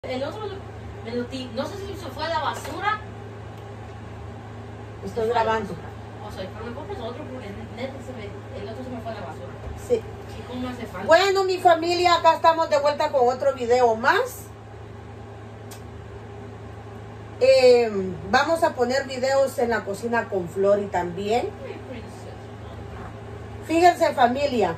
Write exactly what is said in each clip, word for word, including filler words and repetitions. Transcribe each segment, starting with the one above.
El otro me lo ti- no sé si se fue a la basura. Estoy grabando. O sea, pero me compras otro porque neta se me, el otro se me fue a la basura. Sí. ¿Y cómo hace falta? Bueno, mi familia, acá estamos de vuelta con otro video más. Eh, vamos a poner videos en la cocina con Flori también. Fíjense, familia.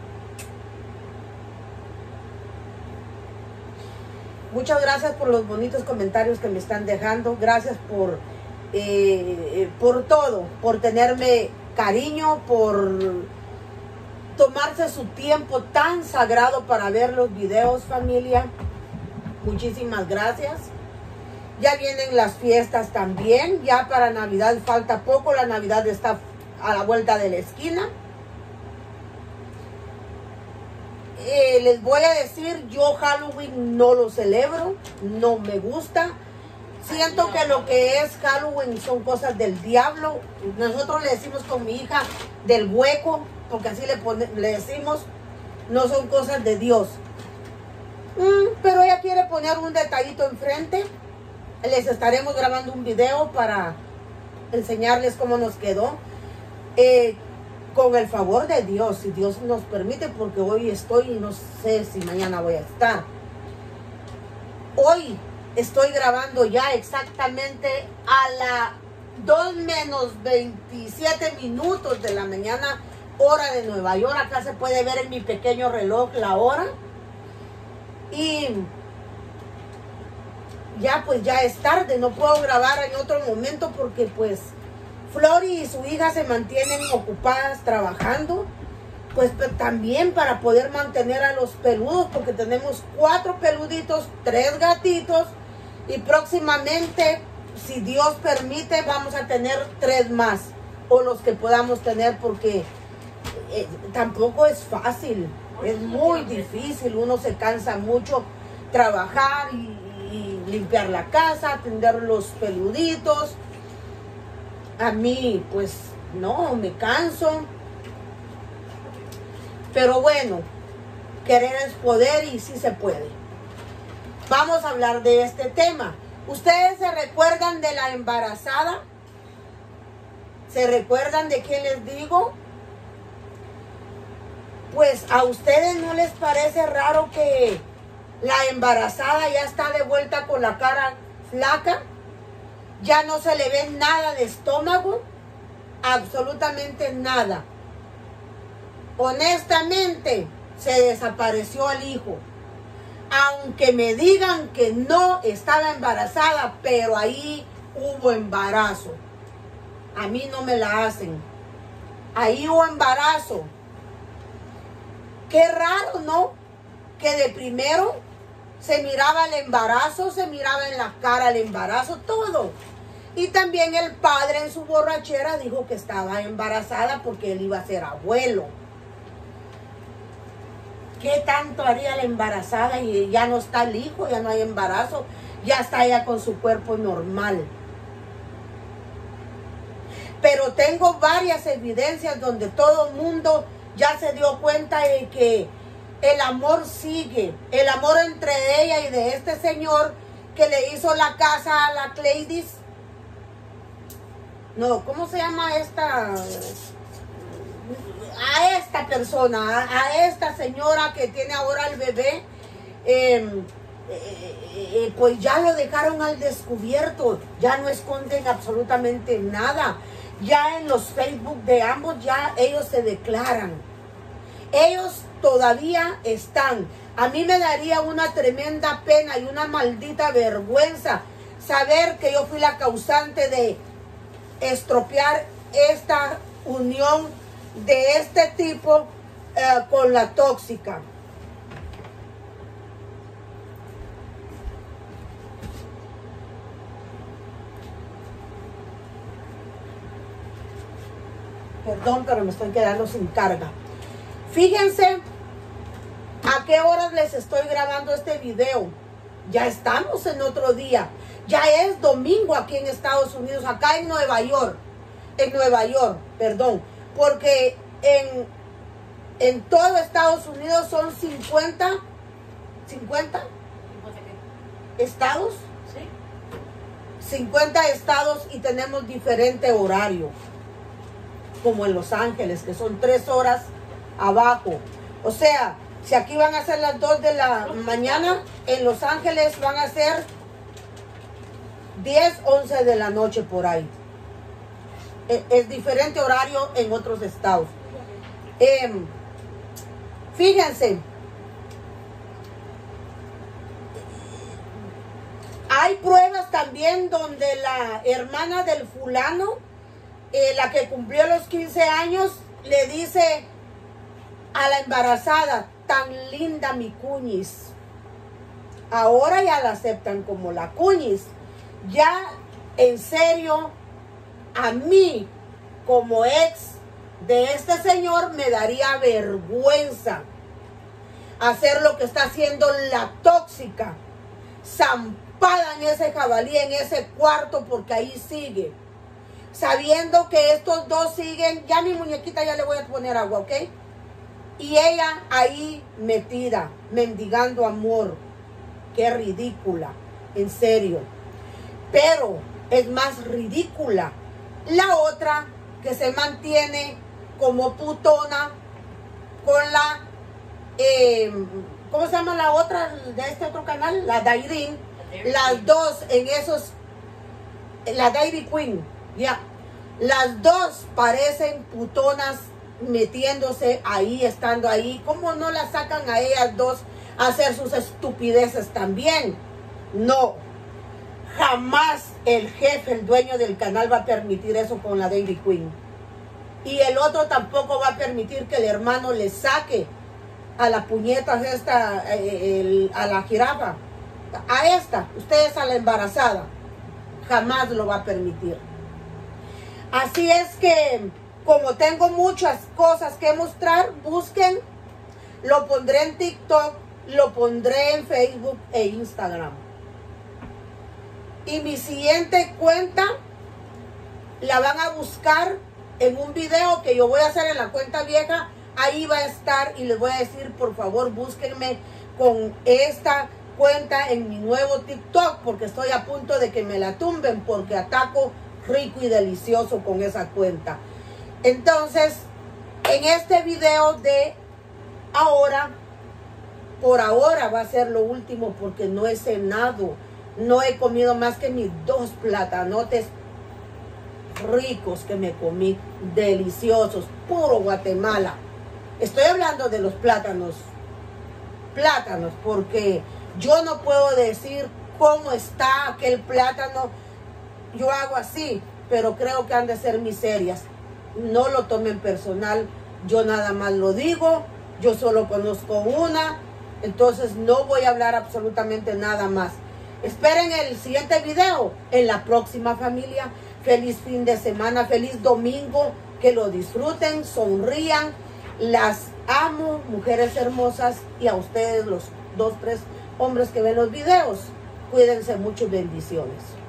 Muchas gracias por los bonitos comentarios que me están dejando. Gracias por, eh, por todo, por tenerme cariño, por tomarse su tiempo tan sagrado para ver los videos, familia. Muchísimas gracias. Ya vienen las fiestas también. Ya para Navidad falta poco. La Navidad está a la vuelta de la esquina. Eh, les voy a decir, yo Halloween no lo celebro, no me gusta. Siento que lo que es Halloween son cosas del diablo. Nosotros le decimos con mi hija del hueco, porque así le, pone, le decimos, no son cosas de Dios. Mm, pero ella quiere poner un detallito enfrente. Les estaremos grabando un video para enseñarles cómo nos quedó. Eh, Con el favor de Dios, si Dios nos permite, porque hoy estoy y no sé si mañana voy a estar. Hoy estoy grabando ya exactamente a las dos menos veintisiete minutos de la mañana, hora de Nueva York. Acá se puede ver en mi pequeño reloj la hora. Y ya pues ya es tarde, no puedo grabar en otro momento porque pues Flori y su hija se mantienen ocupadas trabajando, pues también para poder mantener a los peludos, porque tenemos cuatro peluditos, tres gatitos, y próximamente, si Dios permite, vamos a tener tres más, o los que podamos tener, porque eh, tampoco es fácil, es muy difícil, uno se cansa mucho trabajar y, y limpiar la casa, atender los peluditos. A mí, pues, no, me canso. Pero bueno, querer es poder y sí se puede. Vamos a hablar de este tema. ¿Ustedes se recuerdan de la embarazada? ¿Se recuerdan de quién les digo? Pues, ¿a ustedes no les parece raro que la embarazada ya está de vuelta con la cara flaca? Ya no se le ve nada de estómago, absolutamente nada. Honestamente, se desapareció el hijo. Aunque me digan que no estaba embarazada, pero ahí hubo embarazo. A mí no me la hacen. Ahí hubo embarazo. Qué raro, ¿no? Que de primero se miraba el embarazo, se miraba en la cara el embarazo, todo. Y también el padre en su borrachera dijo que estaba embarazada porque él iba a ser abuelo. ¿Qué tanto haría la embarazada? Y ya no está el hijo, ya no hay embarazo, ya está ella con su cuerpo normal. Pero tengo varias evidencias donde todo el mundo ya se dio cuenta de que el amor sigue, el amor entre ella y de este señor que le hizo la casa a la Gladys. No, ¿cómo se llama esta? A esta persona, a esta señora que tiene ahora el bebé, eh, eh, eh, pues ya lo dejaron al descubierto, ya no esconden absolutamente nada. Ya en los Facebook de ambos, ya ellos se declaran. Ellos todavía están. A mí me daría una tremenda pena y una maldita vergüenza saber que yo fui la causante de estropear esta unión de este tipo eh, con la tóxica. Perdón, pero me estoy quedando sin carga. Fíjense a qué horas les estoy grabando este video. Ya estamos en otro día. Ya es domingo aquí en Estados Unidos, acá en Nueva York. En Nueva York, perdón. Porque en, en todo Estados Unidos son cincuenta, cincuenta, estados. Sí. cincuenta estados y tenemos diferente horario. Como en Los Ángeles, que son tres horas abajo. O sea, si aquí van a ser las dos de la mañana, en Los Ángeles van a ser diez, once de la noche por ahí. Es, es diferente horario en otros estados. Eh, fíjense, hay pruebas también donde la hermana del fulano, eh, la que cumplió los quince años, le dice a la embarazada, tan linda mi cuñis. Ahora ya la aceptan como la cuñis. Ya, en serio, a mí, como ex de este señor, me daría vergüenza hacer lo que está haciendo la tóxica, zampada en ese jabalí, en ese cuarto, porque ahí sigue. Sabiendo que estos dos siguen, ya mi muñequita ya le voy a poner agua, ¿ok? Y ella ahí metida, mendigando amor. Qué ridícula, en serio. Pero es más ridícula la otra que se mantiene como putona con la, eh, ¿cómo se llama la otra de este otro canal? La Dairin. Las dos en esos, la Dairy Queen, ya. Las dos parecen putonas metiéndose ahí, estando ahí. ¿Cómo no las sacan a ellas dos a hacer sus estupideces también? No. Jamás el jefe, el dueño del canal va a permitir eso con la Dairy Queen. Y el otro tampoco va a permitir que el hermano le saque a la puñeta esta, eh, el, a la jirafa. A esta, ustedes a la embarazada. Jamás lo va a permitir. Así es que, como tengo muchas cosas que mostrar, busquen. Lo pondré en TikTok, lo pondré en Facebook e Instagram. Y mi siguiente cuenta la van a buscar en un video que yo voy a hacer en la cuenta vieja. Ahí va a estar y les voy a decir, por favor, búsquenme con esta cuenta en mi nuevo TikTok, porque estoy a punto de que me la tumben, porque ataco rico y delicioso con esa cuenta. Entonces, en este video de ahora, por ahora va a ser lo último, porque no he cenado, no he comido más que mis dos platanotes ricos que me comí, deliciosos, puro Guatemala. Estoy hablando de los plátanos, plátanos, porque yo no puedo decir cómo está aquel plátano. Yo hago así, pero creo que han de ser miserias. No lo tomen personal, yo nada más lo digo, yo solo conozco una, entonces no voy a hablar absolutamente nada más. Esperen el siguiente video en la próxima, familia. Feliz fin de semana, feliz domingo, que lo disfruten, sonrían. Las amo, mujeres hermosas, y a ustedes los dos, tres hombres que ven los videos. Cuídense mucho y bendiciones.